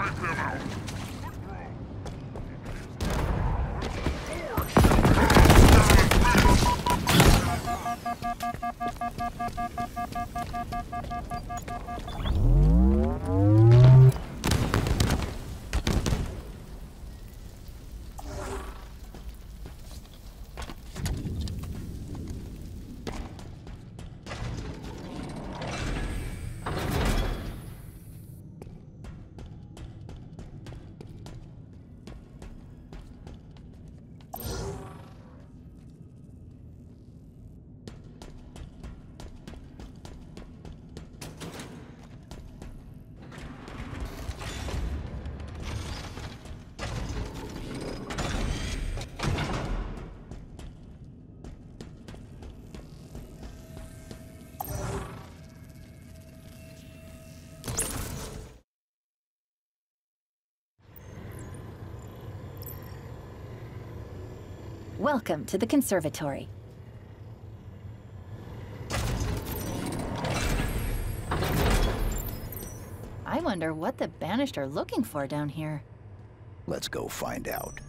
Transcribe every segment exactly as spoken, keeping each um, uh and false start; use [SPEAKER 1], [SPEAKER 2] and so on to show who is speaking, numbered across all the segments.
[SPEAKER 1] Welcome to the conservatory. I wonder what the Banished are looking for down here.
[SPEAKER 2] Let's go find out.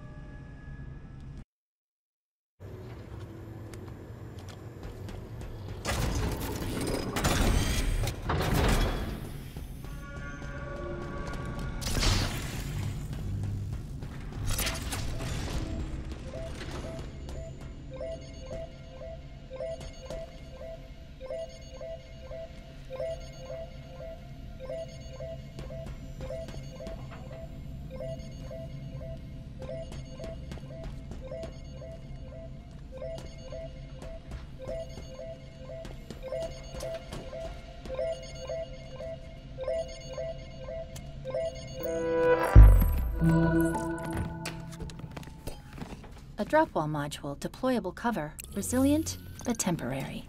[SPEAKER 1] A drop wall module, deployable cover, resilient but temporary.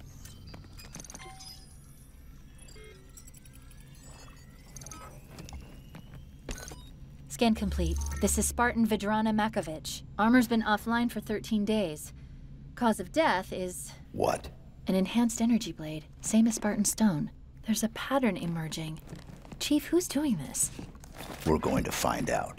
[SPEAKER 1] Scan complete. This is Spartan Vidrana Makovich. Armor's been offline for thirteen days. Cause of death is...
[SPEAKER 2] What?
[SPEAKER 1] An enhanced energy blade, same as Spartan Stone. There's a pattern emerging. Chief, who's doing this?
[SPEAKER 2] We're going to find out.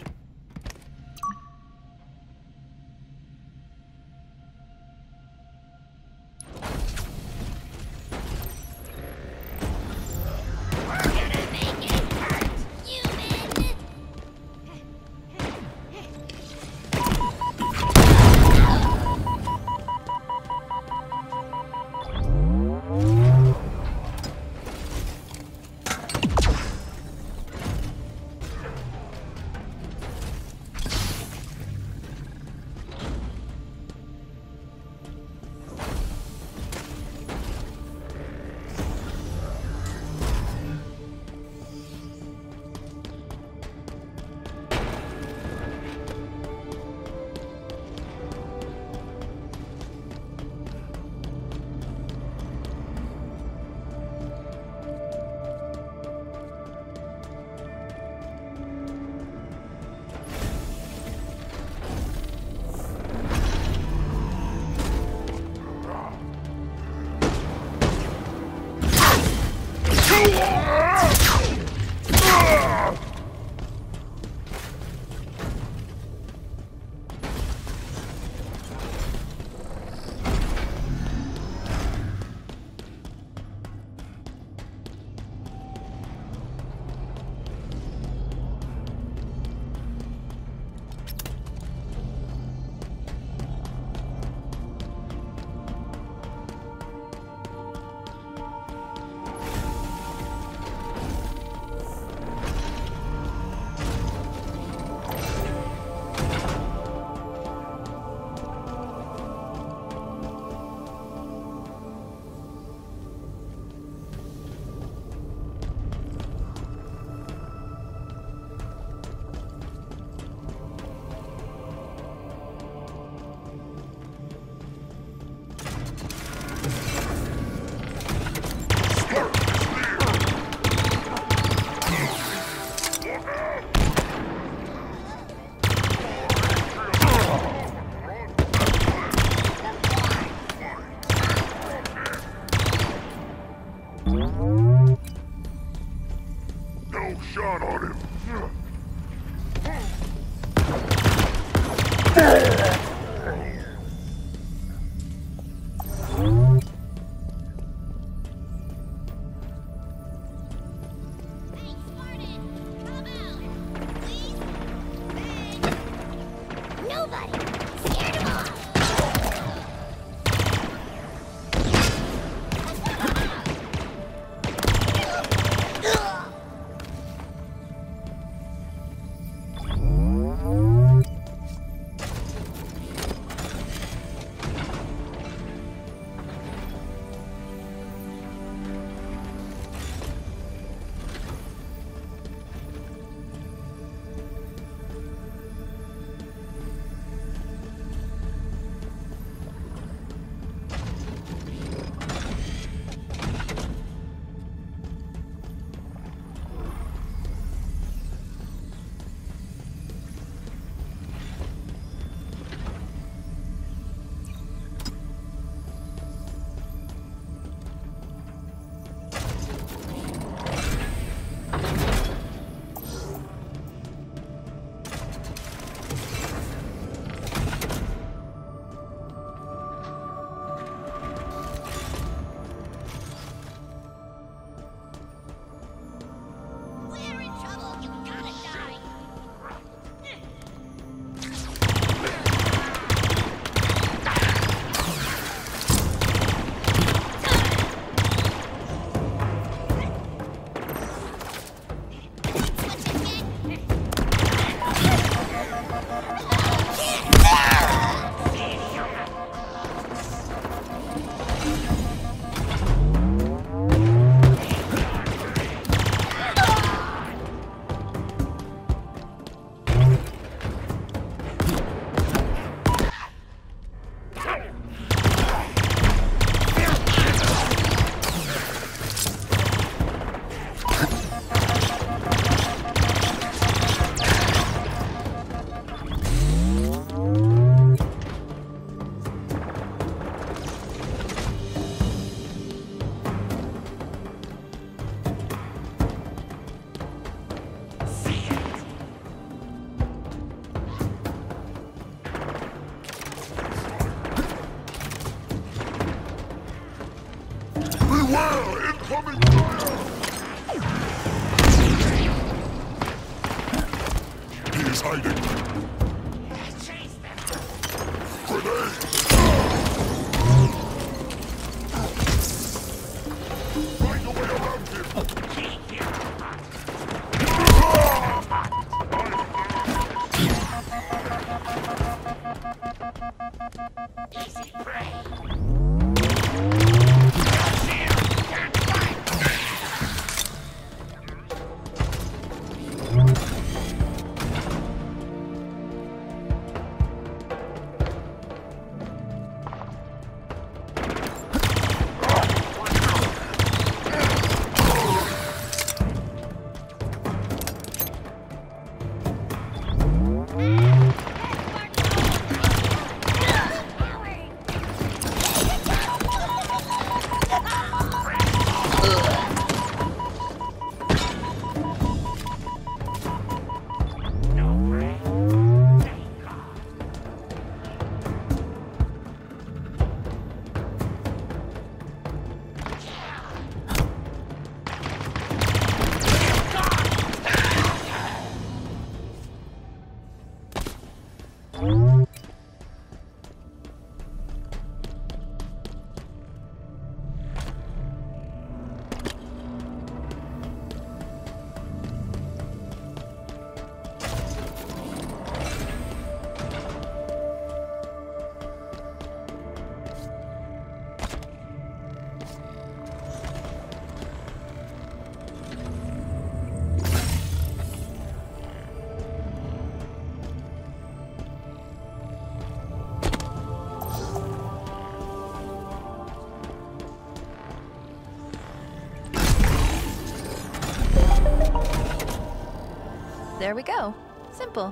[SPEAKER 3] There we go. Simple.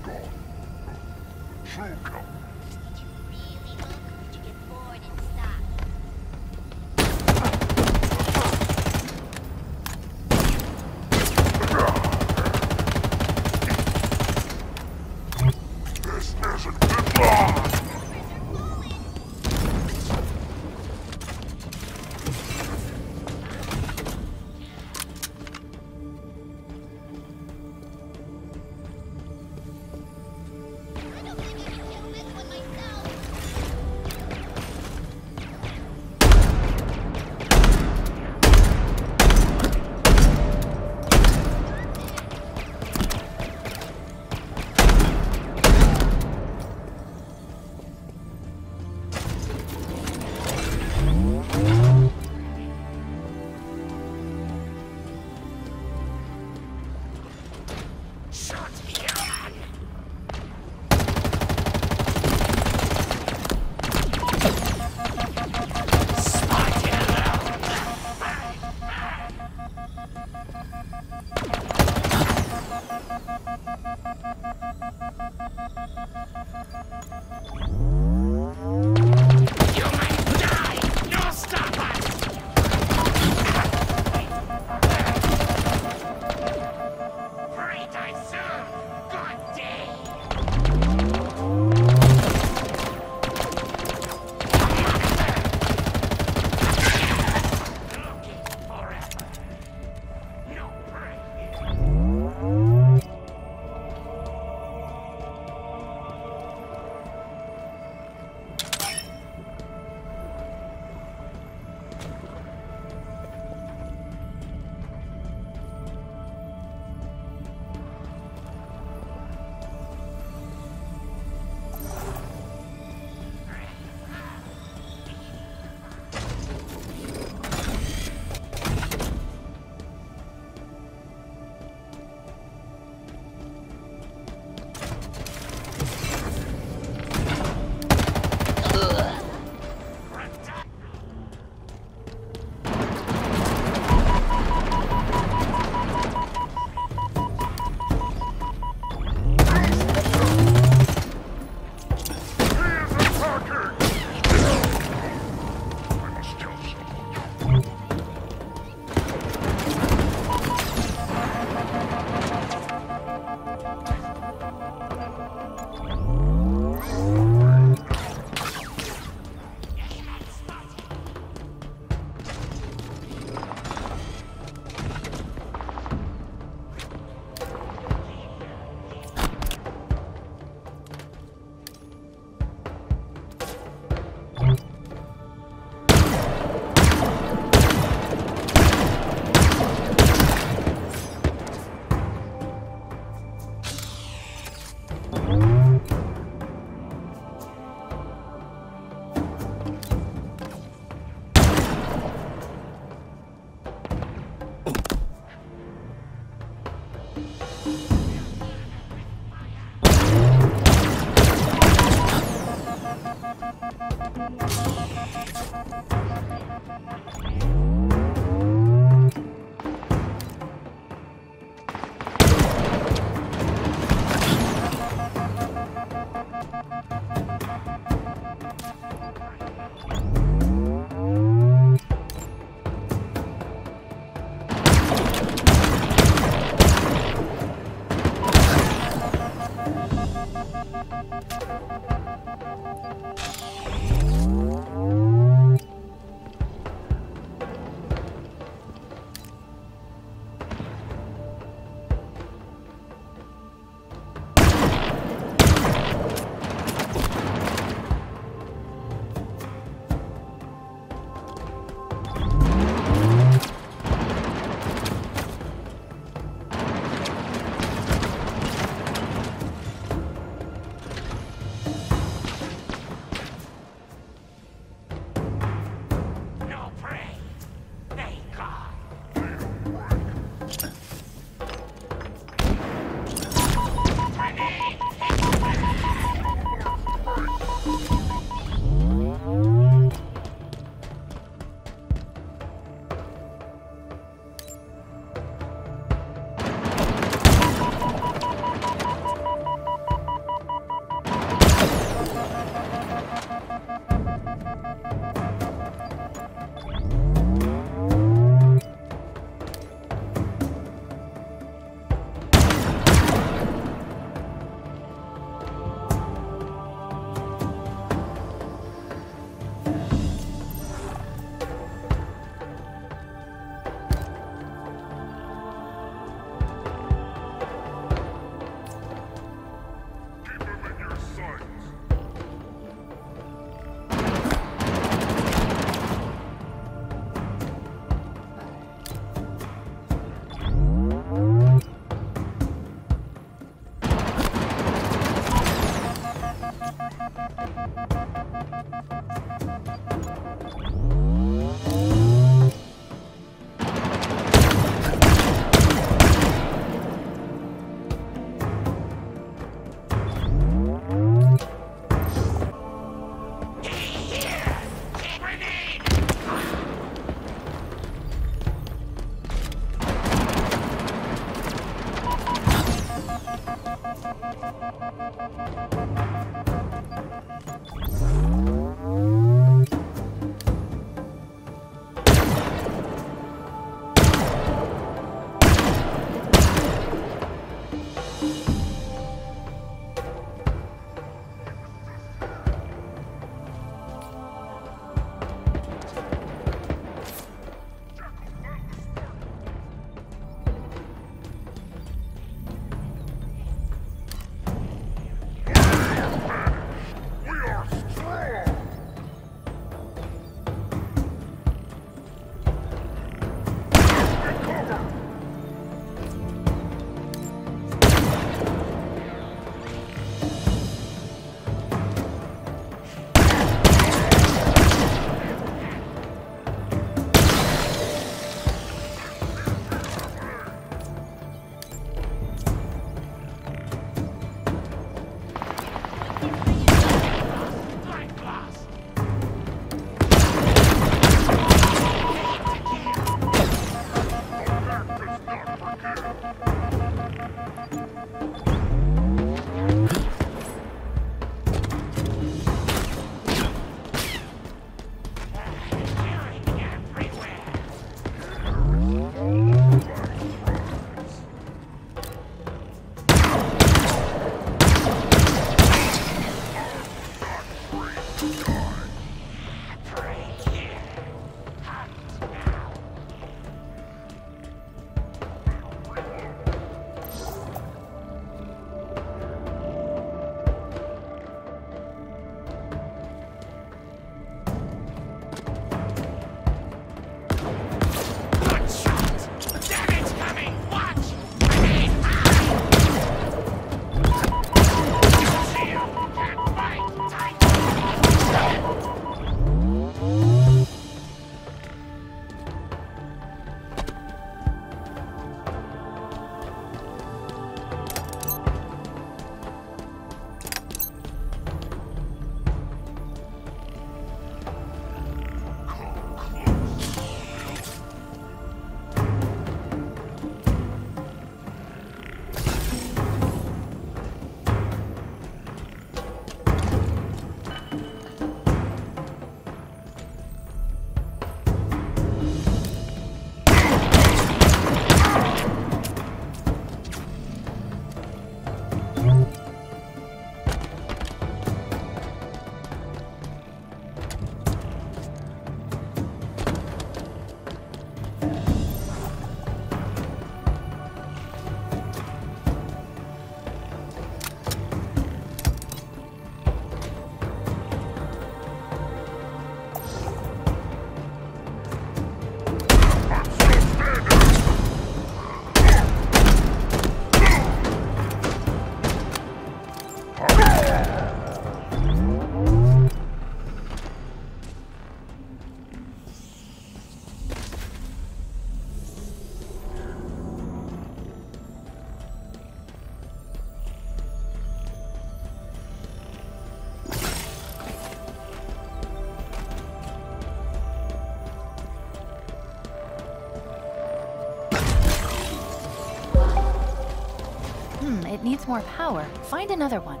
[SPEAKER 1] Hmm, it needs more power. Find another one.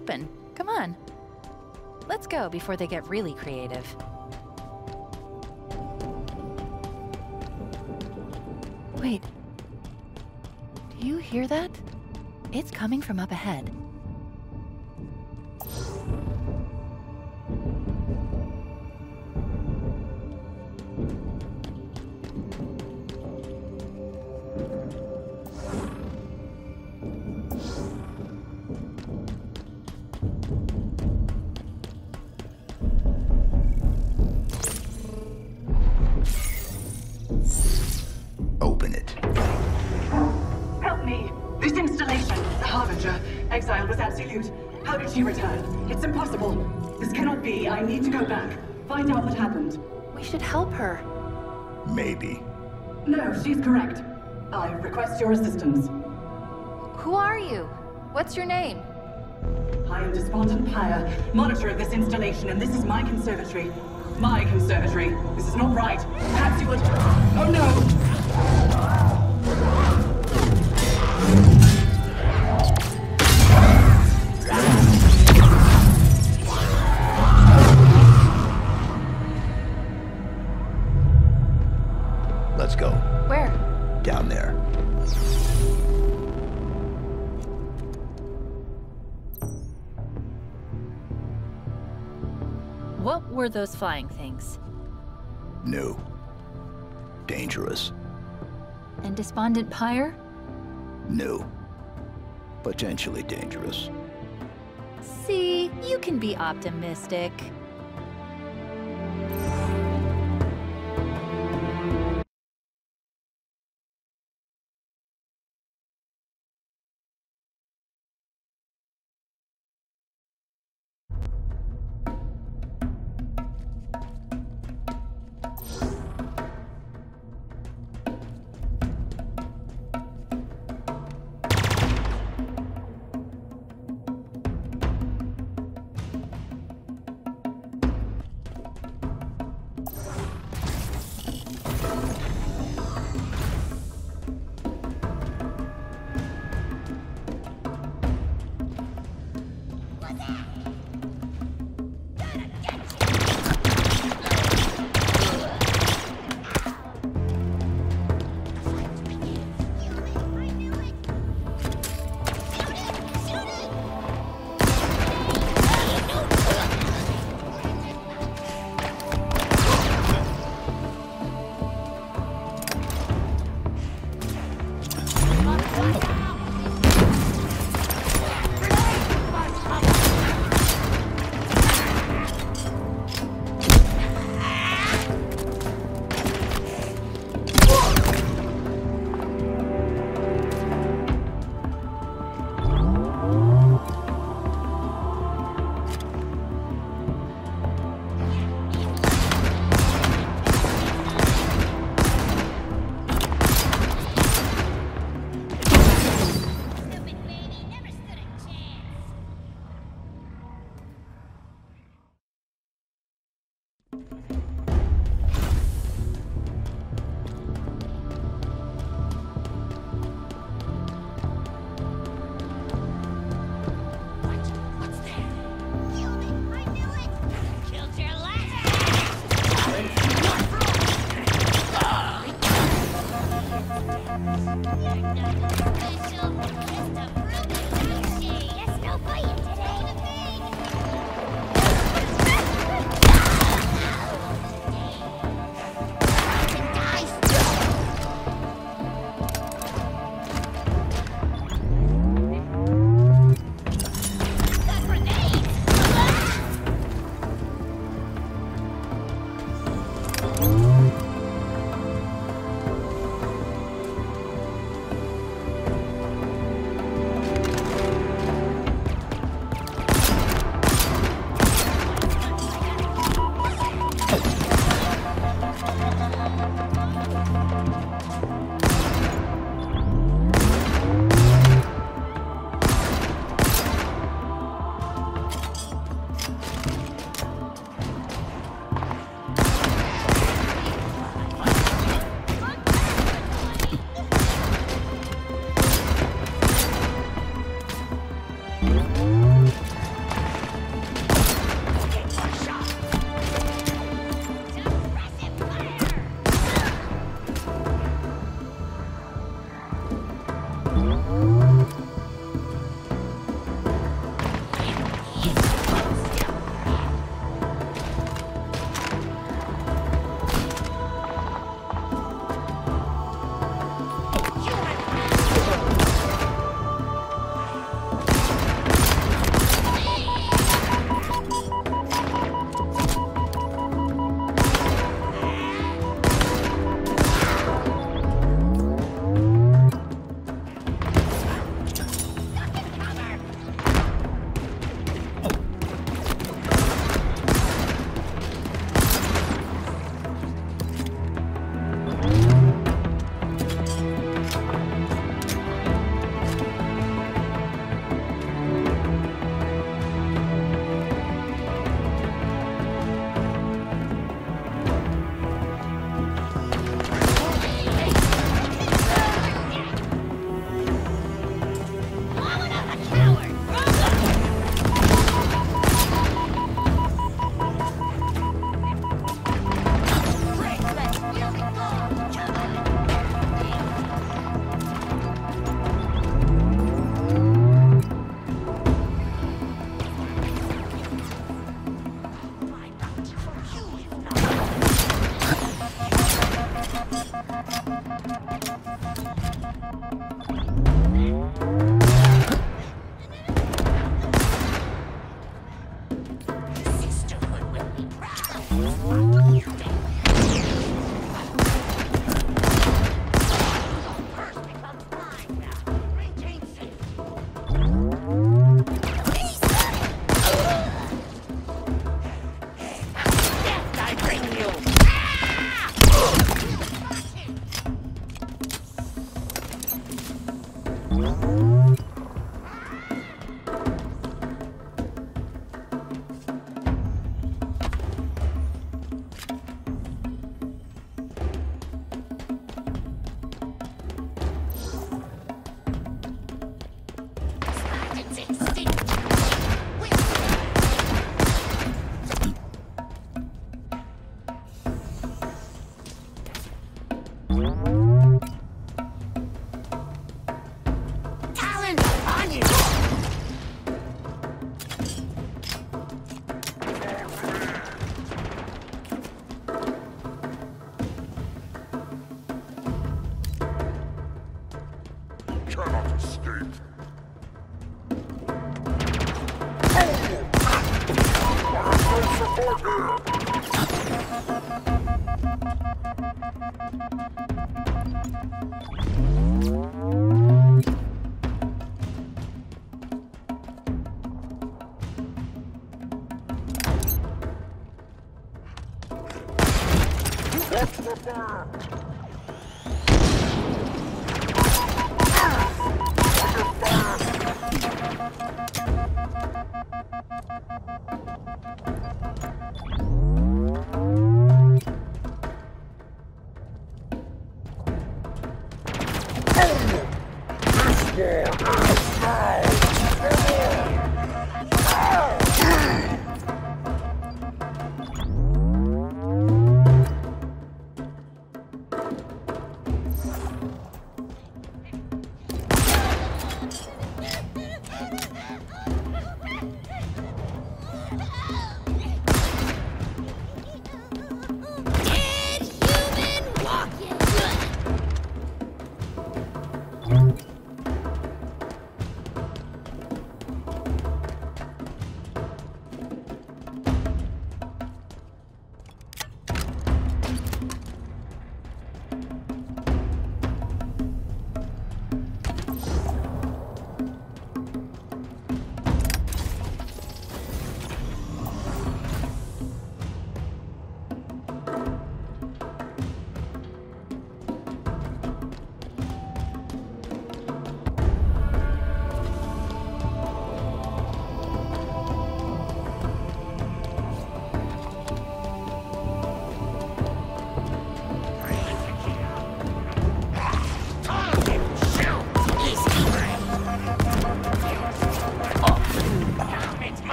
[SPEAKER 3] open. Come on. Let's go before they get really creative. Wait. Do you hear that? It's coming from up ahead.
[SPEAKER 2] Open it.
[SPEAKER 4] Help me! This installation, the Harbinger, exile was absolute. How did she return? It's impossible. This cannot be. I need to go back. Find out what happened.
[SPEAKER 3] We should help her.
[SPEAKER 2] Maybe.
[SPEAKER 4] No, she's correct. I request your assistance.
[SPEAKER 3] Who are you? What's your name?
[SPEAKER 4] I am Despondent Pyre, monitor of this installation, and this is my conservatory. My conservatory. This is not right. Perhaps you would... Oh no!
[SPEAKER 2] Let's go.
[SPEAKER 3] Where?
[SPEAKER 2] Down there.
[SPEAKER 1] What were those flying things?
[SPEAKER 2] New. Dangerous.
[SPEAKER 1] And Despondent Pyre?
[SPEAKER 2] New. Potentially dangerous.
[SPEAKER 1] See, you can be optimistic.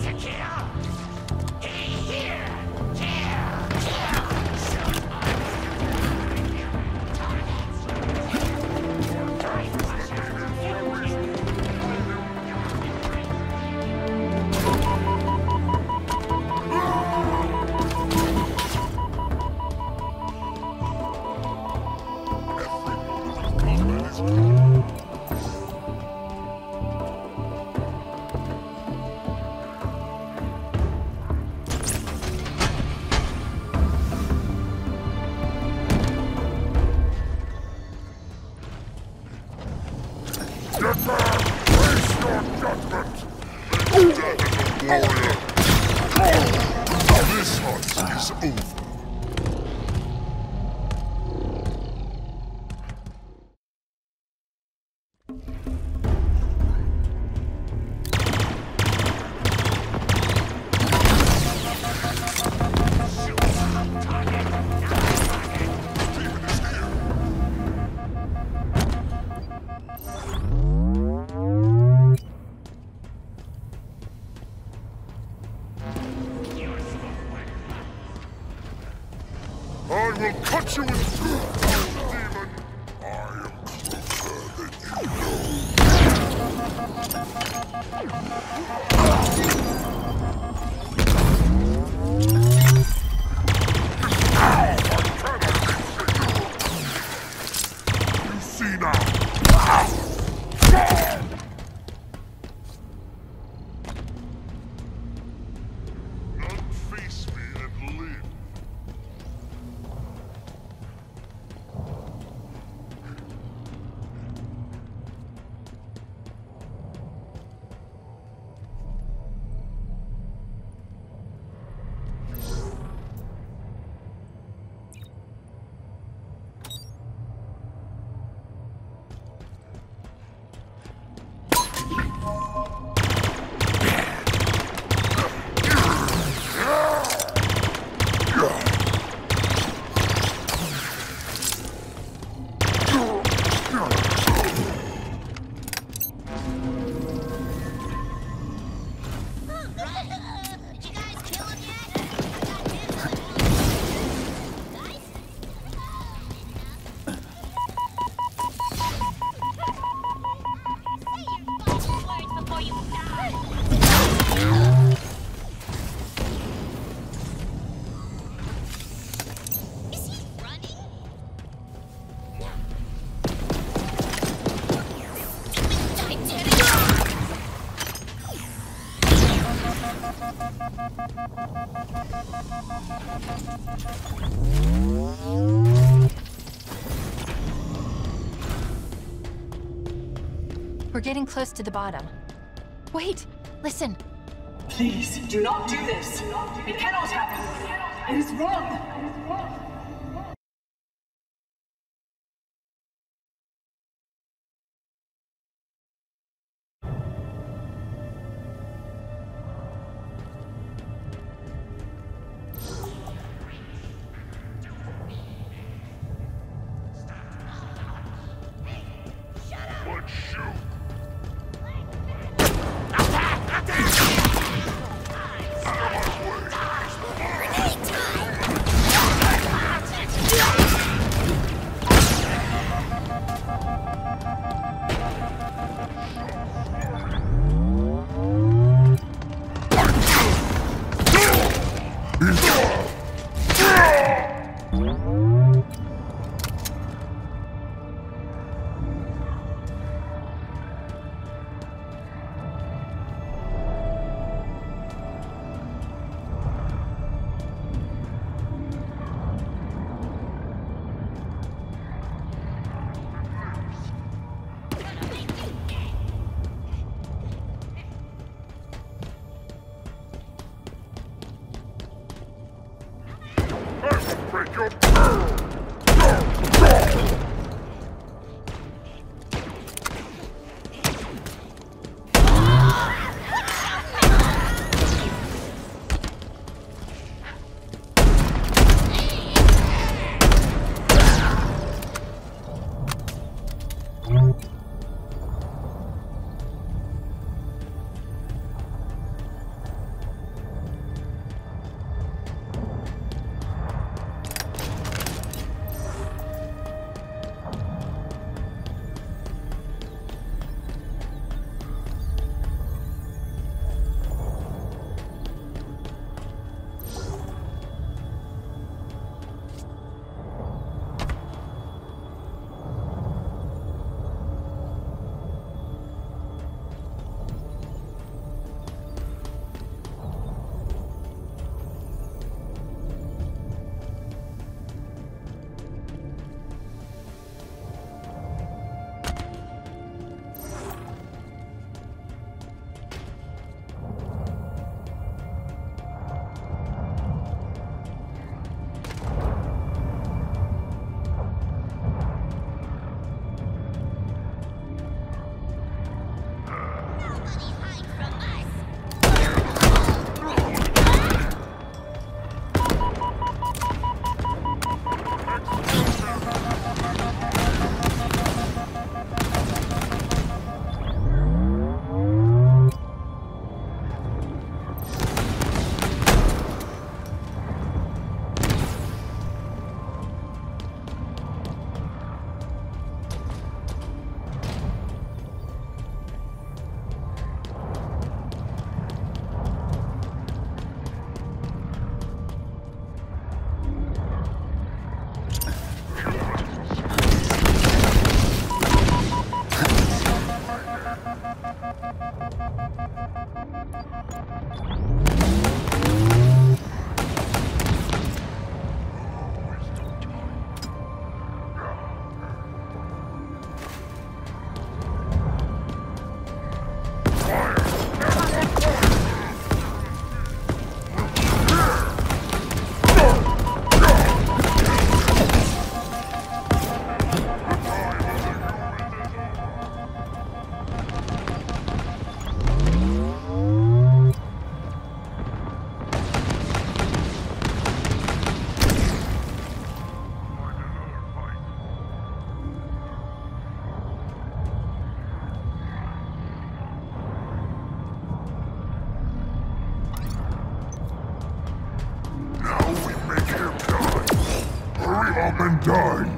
[SPEAKER 5] I will cut you in two, demon! I am closer than you know. You see now! None face me and live.
[SPEAKER 1] We're getting close to the bottom. Wait, listen.
[SPEAKER 4] Please, do not do this. It cannot happen. It is wrong. It is wrong.
[SPEAKER 5] But shoot! and dine.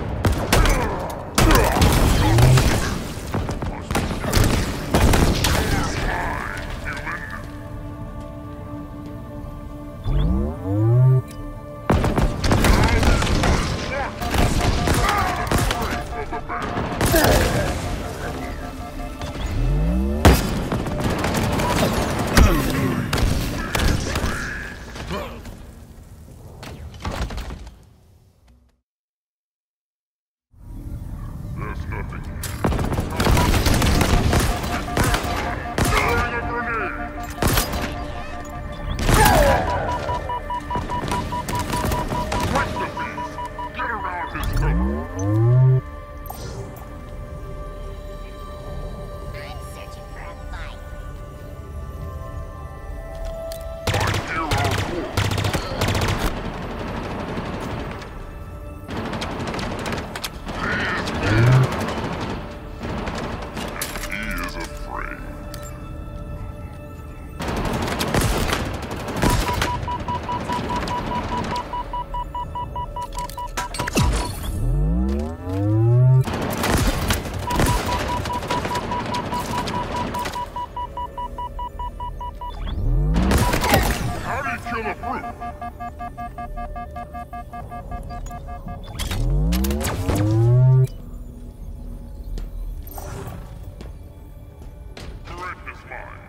[SPEAKER 5] There's nothing here. Throwing a grenade! Wreck the beast! Get around his cover!
[SPEAKER 6] I'm searching for a fight.
[SPEAKER 5] I hear our force. He is afraid. How do you kill a brute? Threat is mine.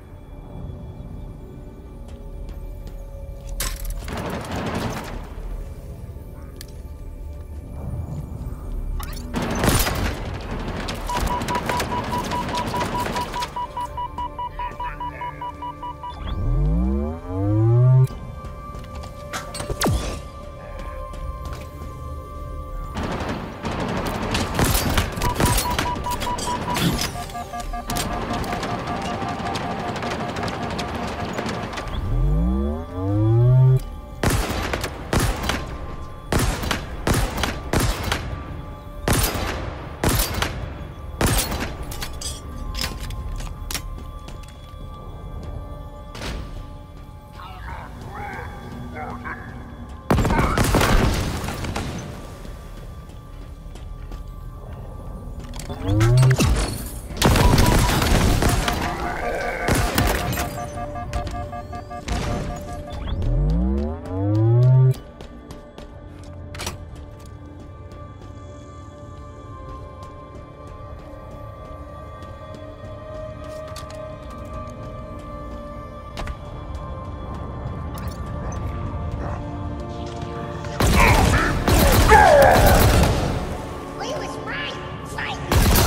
[SPEAKER 6] We was right. Fight.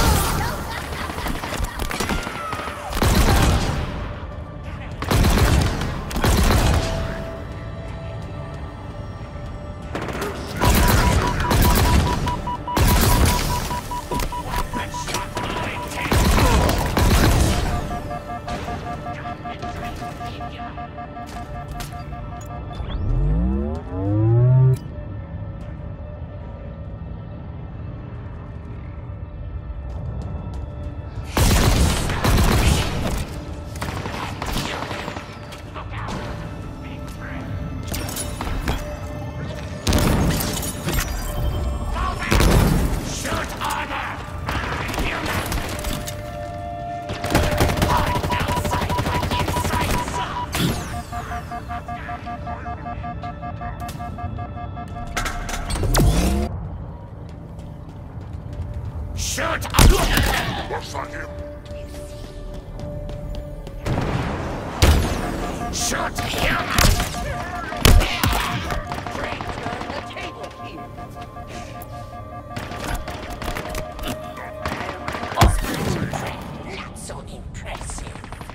[SPEAKER 5] Shoot! Was that him?
[SPEAKER 6] Shoot him! Not so impressive.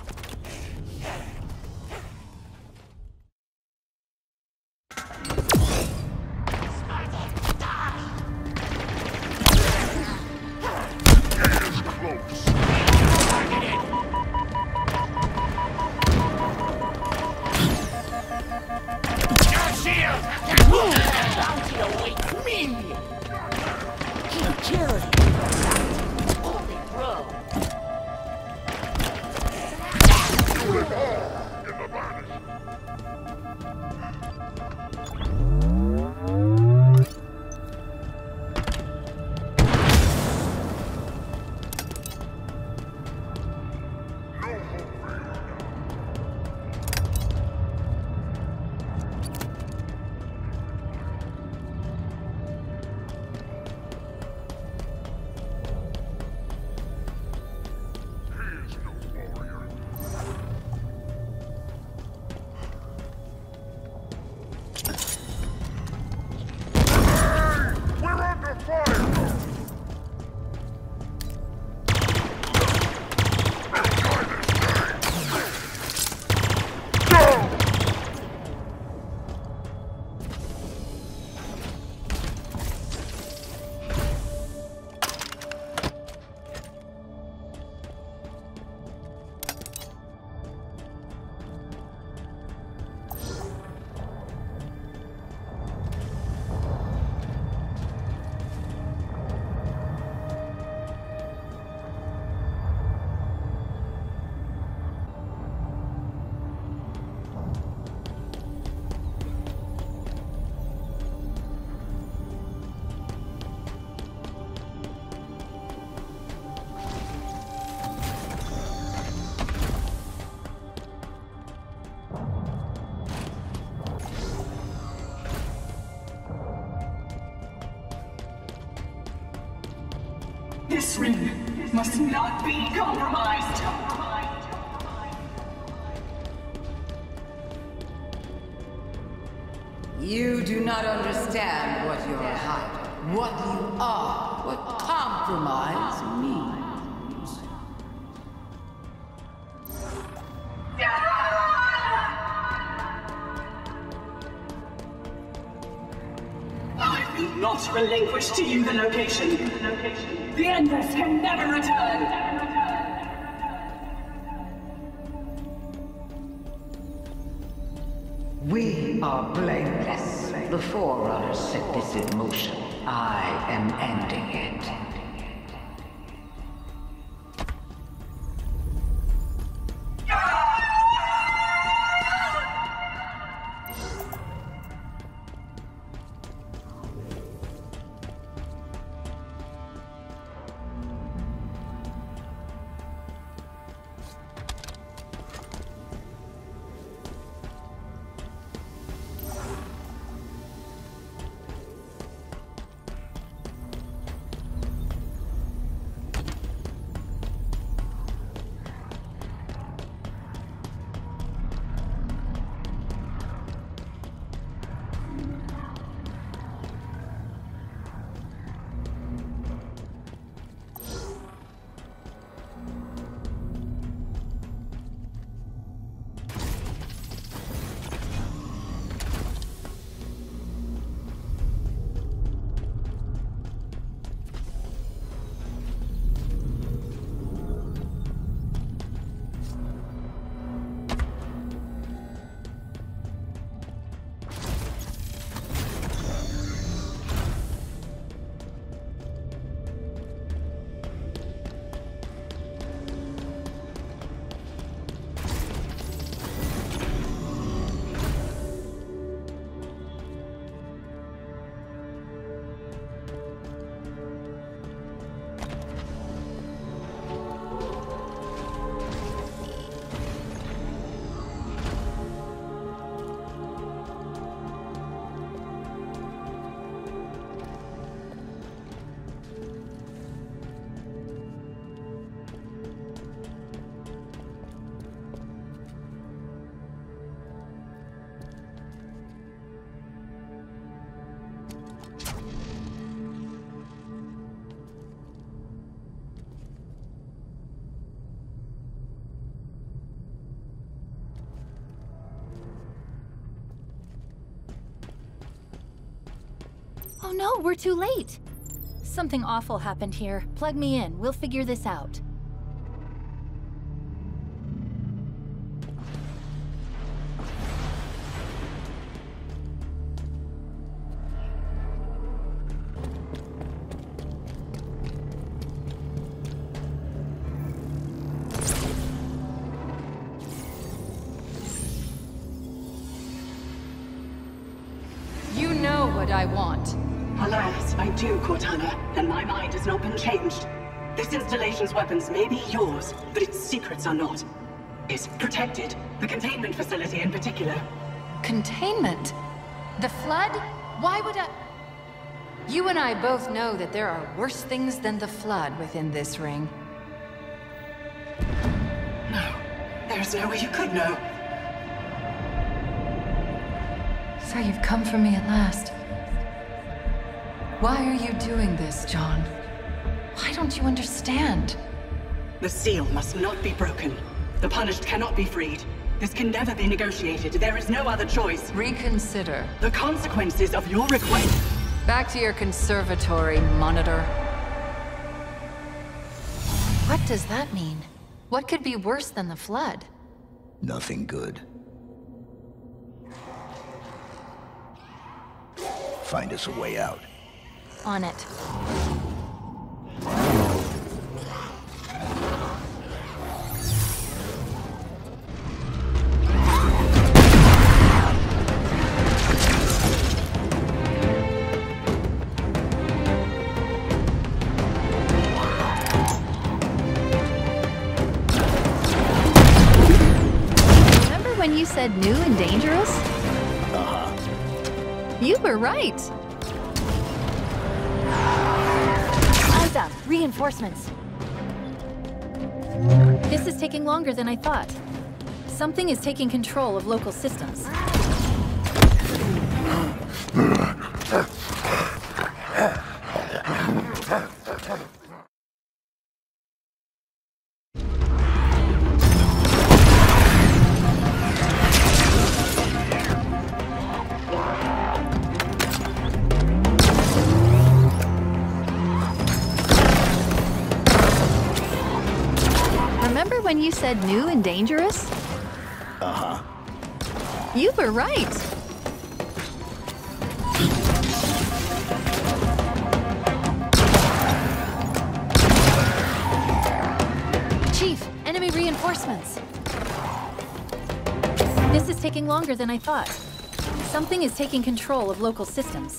[SPEAKER 5] He is close.
[SPEAKER 6] Your shield! Bounty awaits me!
[SPEAKER 4] This ring must not be compromised.
[SPEAKER 7] You do not understand what you're hiding, what you are, what compromise means.
[SPEAKER 4] I will not relinquish to you the location. The Endless can never return.
[SPEAKER 7] We are blameless. The Forerunner set this in motion. I am ending it.
[SPEAKER 1] Oh no, we're too late! Something awful happened here. Plug me in. We'll figure this out.
[SPEAKER 3] You know what I want.
[SPEAKER 4] Alas, I do, Cortana, and my mind has not been changed. This installation's weapons may be yours, but its secrets are not. It's protected, the containment facility in particular.
[SPEAKER 3] Containment? The Flood? Why would I... You and I both know that there are worse things than the Flood within this ring.
[SPEAKER 4] No, there's no way you could know.
[SPEAKER 3] So you've come for me at last. Why are you doing this, John? Why don't you understand?
[SPEAKER 4] The seal must not be broken. The punished cannot be freed. This can never be negotiated. There is no other choice.
[SPEAKER 3] Reconsider.
[SPEAKER 4] The consequences of your request...
[SPEAKER 3] Back to your conservatory, Monitor. What does that mean? What could be worse than the Flood?
[SPEAKER 2] Nothing good. Find us a way out.
[SPEAKER 1] On it. Remember when you said new and dangerous?
[SPEAKER 2] Uh-huh.
[SPEAKER 1] You were right. Eyes up. Yeah, reinforcements. This is taking longer than I thought. Something is taking control of local systems.
[SPEAKER 3] Remember when you said new and dangerous?
[SPEAKER 2] Uh-huh.
[SPEAKER 3] You were right.
[SPEAKER 1] Chief, enemy reinforcements. This is taking longer than I thought. Something is taking control of local systems.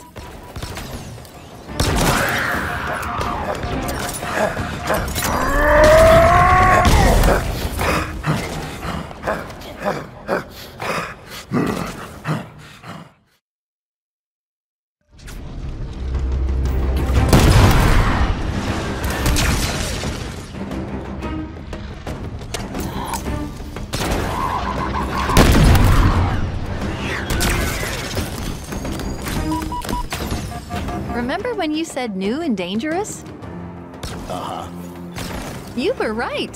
[SPEAKER 3] Remember when you said new and dangerous?
[SPEAKER 2] Uh-huh.
[SPEAKER 3] You were right.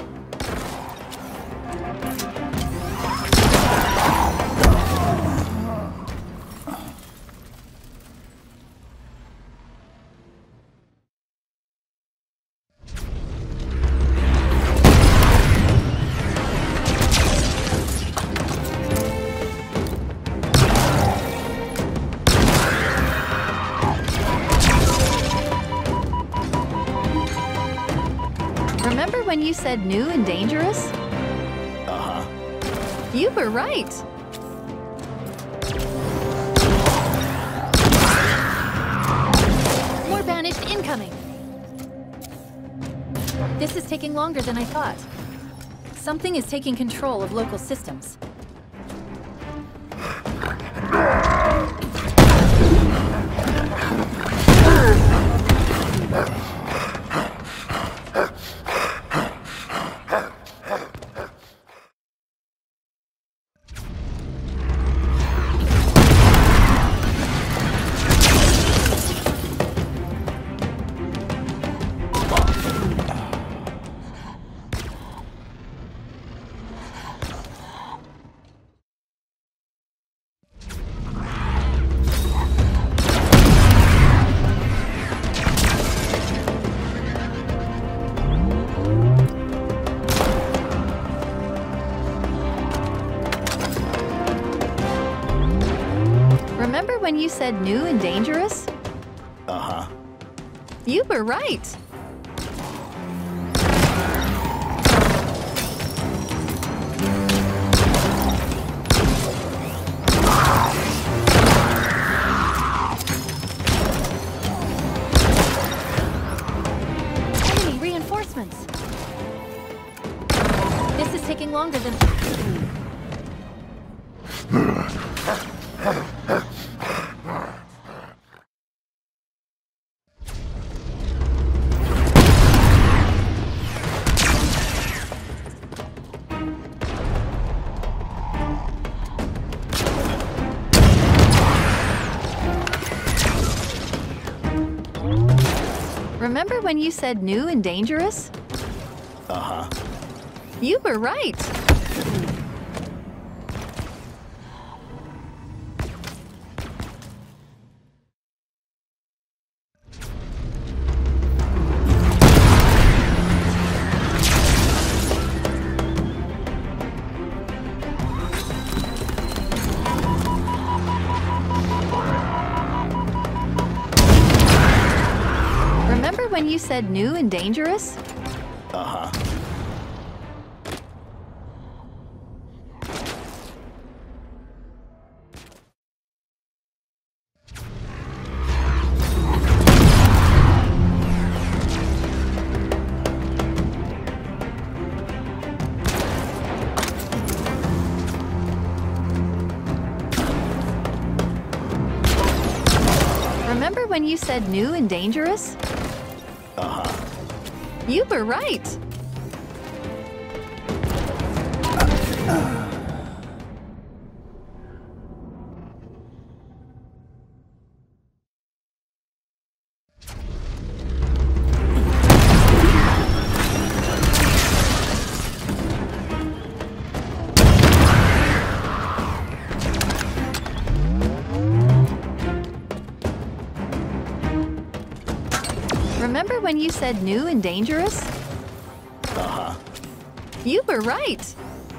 [SPEAKER 3] Remember when you said new and dangerous?
[SPEAKER 2] Uh-huh.
[SPEAKER 3] You were right.
[SPEAKER 1] More banished incoming. This is taking longer than I thought. Something is taking control of local systems.
[SPEAKER 3] Remember when you said new and dangerous?
[SPEAKER 2] Uh-huh.
[SPEAKER 3] You were right.
[SPEAKER 1] Enemy reinforcements. This is taking longer than...
[SPEAKER 3] Remember when you said new and dangerous?
[SPEAKER 2] Uh-huh.
[SPEAKER 3] You were right. Remember when you said new and dangerous?
[SPEAKER 2] Uh-huh.
[SPEAKER 3] Remember when you said new and dangerous?
[SPEAKER 2] Uh-huh.
[SPEAKER 3] You were right. Remember when you said new and dangerous?
[SPEAKER 2] Uh-huh.
[SPEAKER 3] You were right.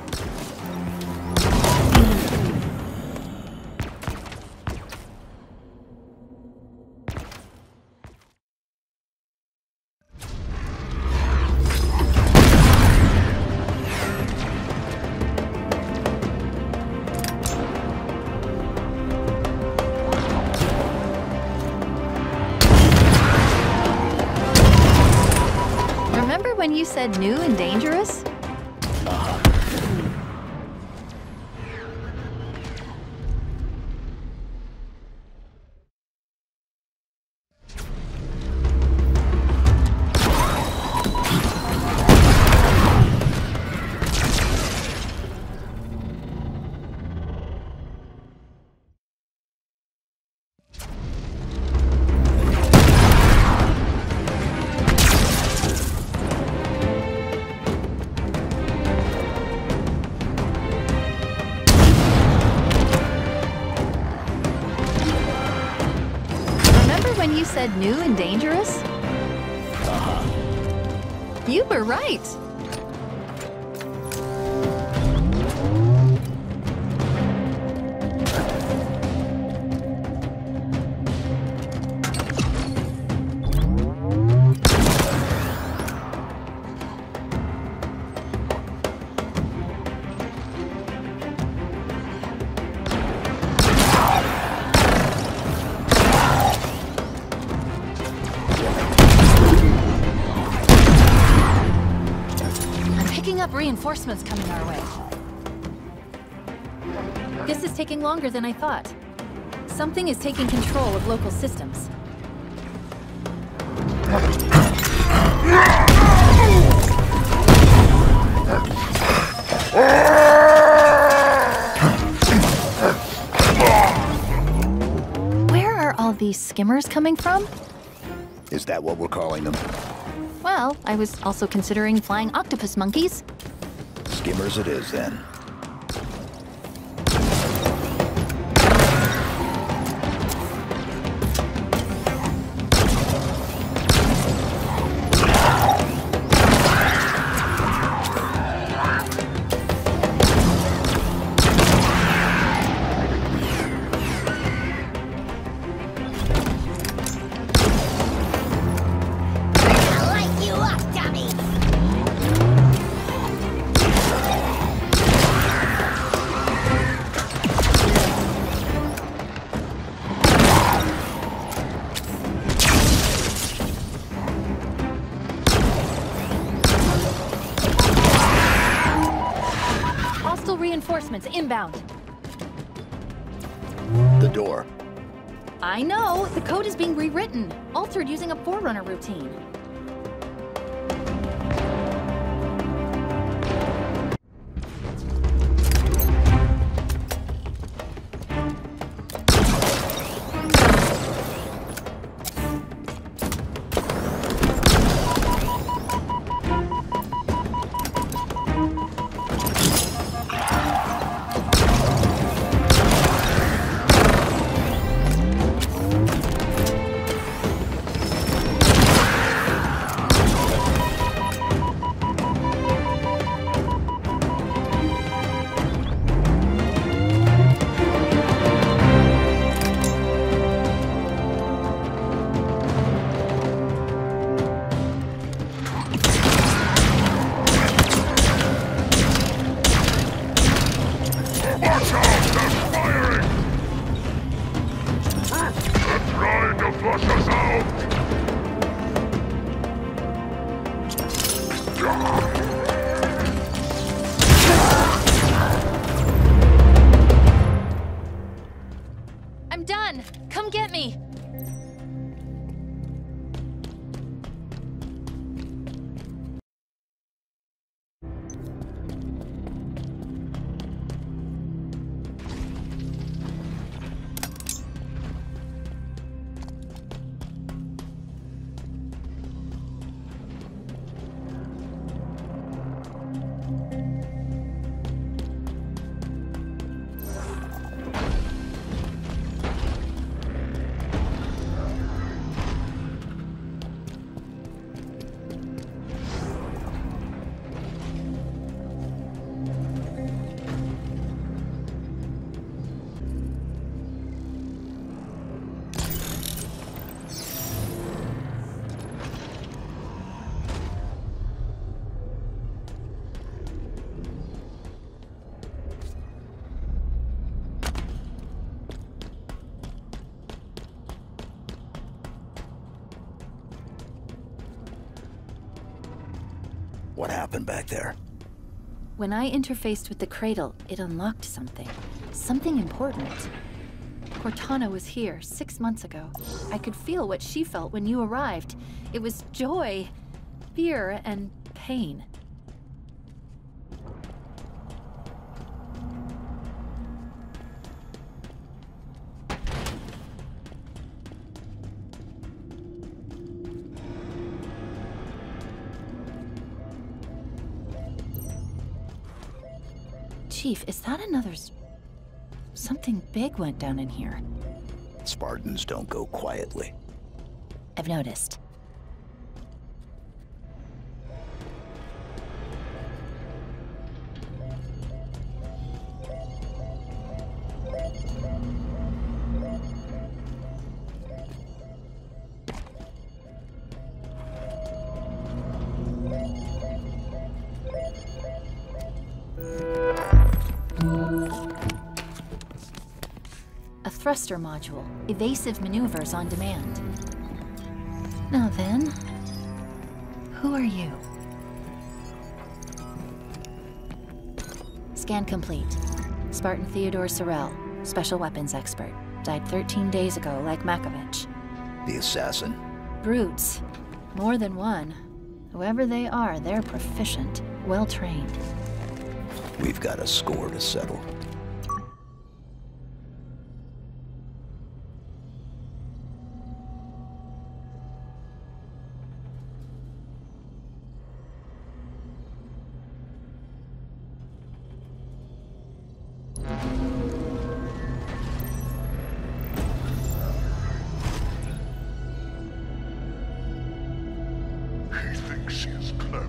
[SPEAKER 3] When you said new and dangerous?
[SPEAKER 2] Uh-huh.
[SPEAKER 3] When you said new and dangerous?
[SPEAKER 2] Uh-huh.
[SPEAKER 3] You were right.
[SPEAKER 1] Reinforcements coming our way. This is taking longer than I thought. Something is taking control of local systems. Where are all these skimmers coming from?
[SPEAKER 2] Is that what we're calling them?
[SPEAKER 1] Well, I was also considering flying octopus monkeys.
[SPEAKER 2] Skimmers it is, then.
[SPEAKER 1] Reinforcements inbound.
[SPEAKER 2] The door.
[SPEAKER 1] I know. The code is being rewritten, altered using a Forerunner routine. I'm done. Come get me.
[SPEAKER 2] What happened back there?
[SPEAKER 1] When I interfaced with the cradle, it unlocked something. Something important. Cortana was here six months ago. I could feel what she felt when you arrived. It was joy, fear, and pain. Chief, is that another... s- Something big went down in here.
[SPEAKER 2] Spartans don't go quietly.
[SPEAKER 1] I've noticed. A thruster module. Evasive maneuvers on demand. Now then, who are you? Scan complete. Spartan Theodore Sorel, special weapons expert. Died thirteen days ago, like Makovich.
[SPEAKER 2] The assassin.
[SPEAKER 1] Brutes. More than one. Whoever they are, they're proficient, well-trained.
[SPEAKER 2] We've got a score to settle.
[SPEAKER 5] He thinks he is clever.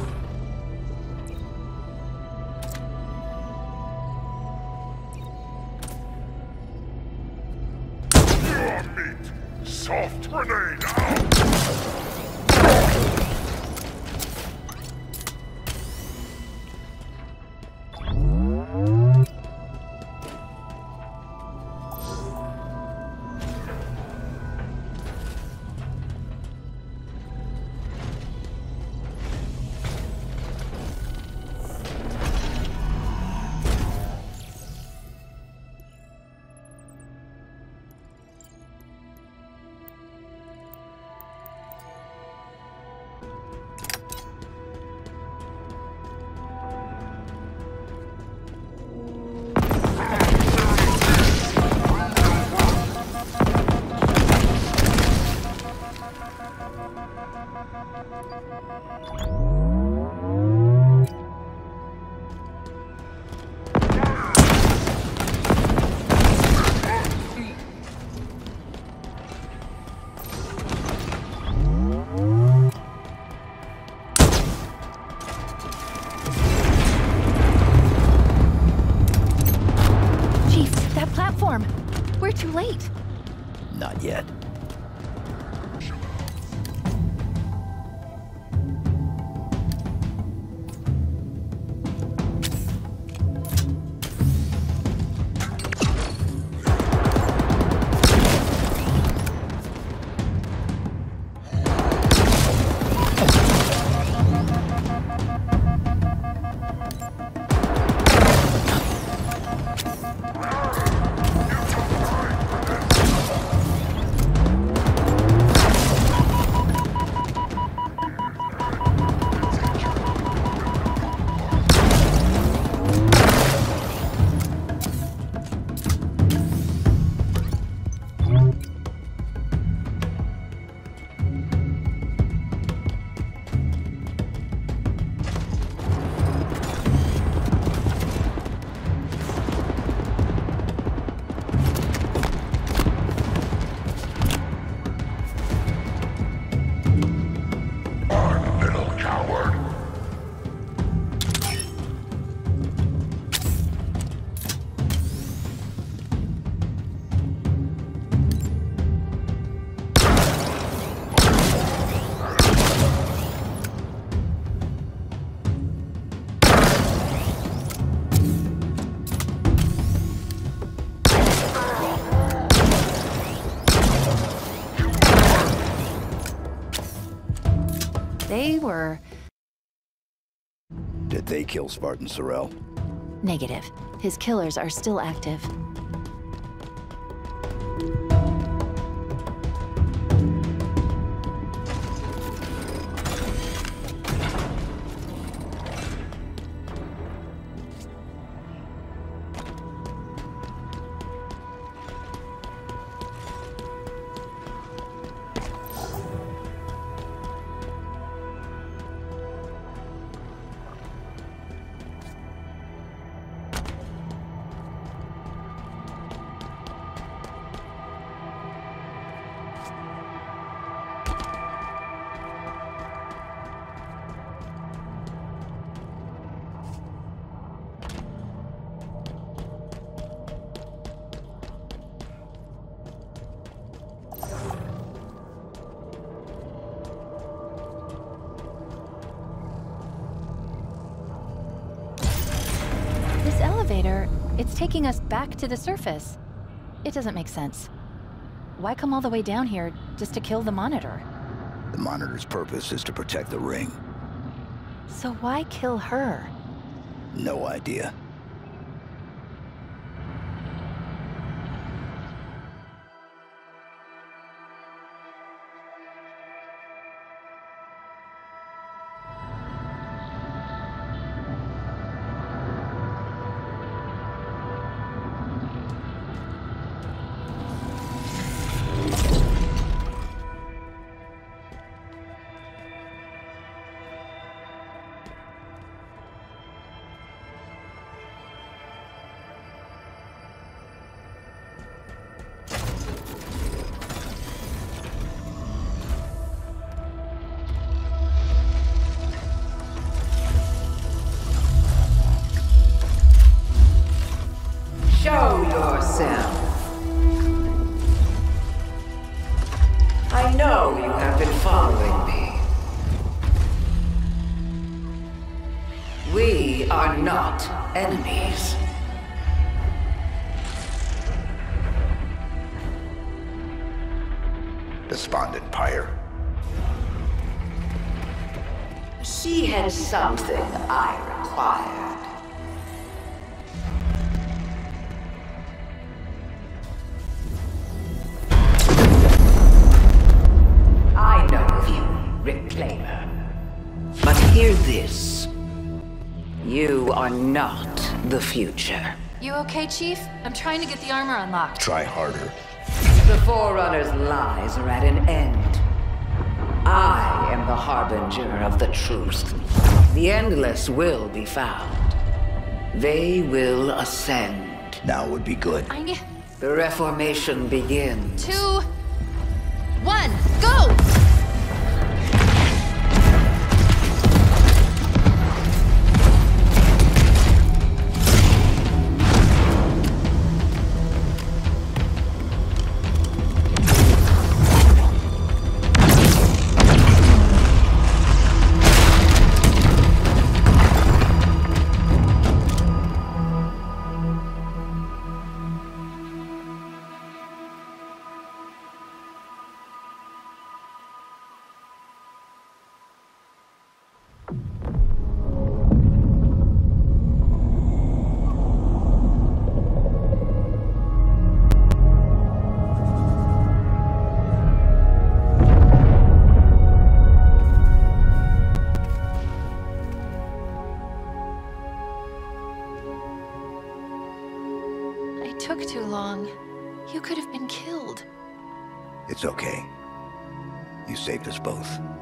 [SPEAKER 5] Your meat! Soft grenade out!
[SPEAKER 1] Chief, that platform! We're too late!
[SPEAKER 2] Not yet.
[SPEAKER 1] They were
[SPEAKER 2] Did they kill Spartan Sorrel?
[SPEAKER 1] Negative. His killers are still active. It's taking us back to the surface. It doesn't make sense. Why come all the way down here just to kill the Monitor?
[SPEAKER 2] The Monitor's purpose is to protect the ring.
[SPEAKER 1] So why kill her?
[SPEAKER 2] No idea.
[SPEAKER 7] Show yourself. I know you have been following me. We are not enemies.
[SPEAKER 2] Despondent Pyre.
[SPEAKER 7] She had something I required. I know of you, Reclaimer. But hear this. You are not the future.
[SPEAKER 3] You okay, Chief? I'm trying to get the armor unlocked.
[SPEAKER 2] Try harder.
[SPEAKER 7] The Forerunner's lies are at an end. I am the harbinger of the truth. The Endless will be found. They will ascend.
[SPEAKER 2] Now would be good.
[SPEAKER 3] I need...
[SPEAKER 7] The Reformation begins.
[SPEAKER 3] Two... One, go! Took too long. You could have been killed.
[SPEAKER 2] It's okay. You saved us both.